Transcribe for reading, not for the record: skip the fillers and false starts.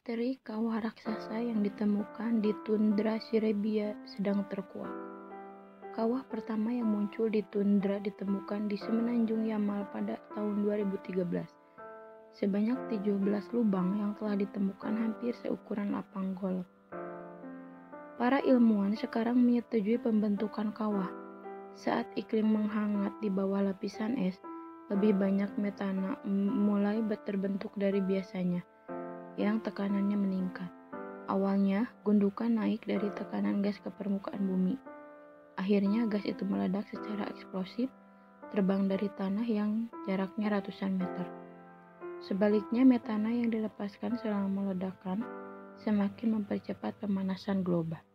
Misteri kawah raksasa yang ditemukan di tundra Siberia sedang terkuak. Kawah pertama yang muncul di tundra ditemukan di Semenanjung Yamal pada tahun 2013. Sebanyak 17 lubang yang telah ditemukan hampir seukuran lapang golf. Para ilmuwan sekarang menyetujui pembentukan kawah. Saat iklim menghangat di bawah lapisan es, lebih banyak metana mulai terbentuk dari biasanya, yang tekanannya meningkat. Awalnya, gundukan naik dari tekanan gas ke permukaan bumi. Akhirnya, gas itu meledak secara eksplosif, terbang dari tanah yang jaraknya ratusan meter. Sebaliknya, metana yang dilepaskan selama ledakan semakin mempercepat pemanasan global.